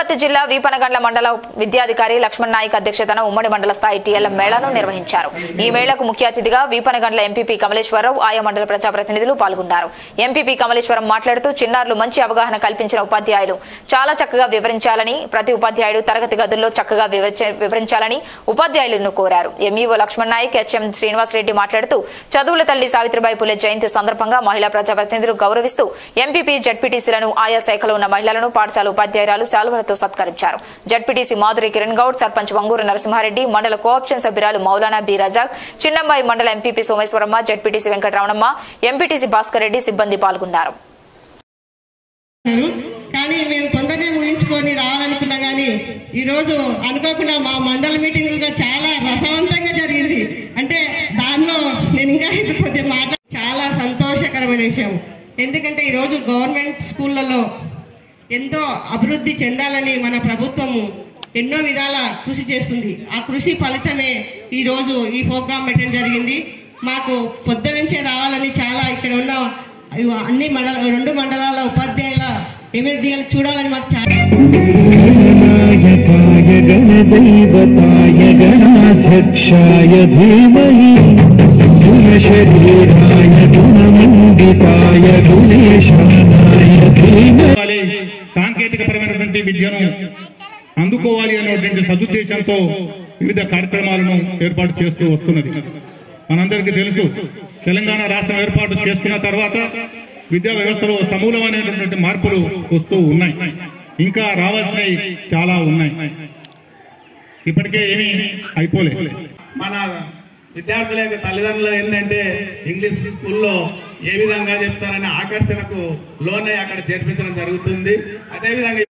వనపర్తి జిల్లా వీపనగండ్ల మండల విద్యాధికారి లక్ష్మణ్ నాయక్ అధ్యక్షతన ఉమ్మడి మండల స్థాయి టీఎల్ఎం మేళాను నిర్వహించారు. ఈ మేళకు ముఖ్య అతిథిగా వీపనగండ్ల ఎంపీపీ కమలేశ్వరరావు ఆయా మండల ప్రజాప్రతినిధులు పాల్గొన్నారు. ఎంపీపీ కమలేశ్వరం మాట్లాడుతూ చిన్నారులు మంచి అవగాహన కల్పించిన ఉపాధ్యాయులు చాలా చక్కగా వివరించాలని, ప్రతి ఉపాధ్యాయుడు తరగతి గదుల్లో చక్కగా వివరించాలని ఉపాధ్యాయులను కోరారు. ఎంఈఓ లక్ష్మణ్ నాయక్ హెచ్ఎం శ్రీనివాసరెడ్డి మాట్లాడుతూ చదువుల తల్లి సావిత్రిబాయి పులే జయంతి సందర్భంగా మహిళా ప్రజాప్రతినిధులు గౌరవిస్తూ ఎంపీపీ జడ్పీటీసీలను ఆయా శాఖలో ఉన్న మహిళలను పాఠశాల ఉపాధ్యాయురాలు శాలువలతో సత్కరించారు. జడ్పీటీసీ మాధురి కిరణ్ గౌడ్, సర్పంచ్ వంగూరు నరసింహారెడ్డి, మండల కోఆప్షన్ సభ్యురాలు మౌలానా బి రజాక్, చిన్నంబాయి మండల MPP Someshwaramma, ZPTC Venkataramanamma, MPTC Bhaskar Reddy సిబ్బంది పాల్గొన్నారు. కానీ మేము తొందరనే ముగించుకొని రావాలనుకున్నా కానీ ఈ రోజు అనుకోకుండా మా మండల మీటింగ్ చాలా రసవంతంగా జరిగింది. అంటే దానిలో నేను ఇంకా కొద్దిగా చాలా సంతోషకరమైన విషయం. ఎందుకంటే ఈరోజు గవర్నమెంట్ స్కూళ్ళలో ఎంతో అభివృద్ధి చెందాలని మన ప్రభుత్వము ఎన్నో విధాల కృషి చేస్తుంది. ఆ కృషి ఫలితమే ఈరోజు ఈ ప్రోగ్రాం పెట్టడం జరిగింది. మాకు పొద్దు నుంచే రావాలని చాలా ఇక్కడ ఉన్న అన్ని రెండు మండలాల ఉపాధ్యాయుల ఎమ్మెల్యేలు చూడాలని మాకు చాలా సాంకేతిక పరమైనటువంటి విద్యను అందుకోవాలి అనేటువంటి సదుద్దేశంతో వివిధ కార్యక్రమాలను ఏర్పాటు చేస్తూ వస్తున్నది. మనందరికీ తెలుసు, తెలంగాణ రాష్ట్రం ఏర్పాటు చేసుకున్న తర్వాత విద్యా వ్యవస్థలో సమూలమైనటువంటి మార్పులు వస్తూ ఉన్నాయి. ఇంకా రావాల్సినవి చాలా ఉన్నాయి. ఇప్పటికే ఏమీ అయిపోలేదు. మన విద్యార్థుల యొక్క తల్లిదండ్రులు ఏంటంటే ఇంగ్లీష్ స్కూల్లో ఏ విధంగా చెప్తారనే ఆకర్షణకు లోనై అక్కడ చేర్పించడం జరుగుతుంది. అదేవిధంగా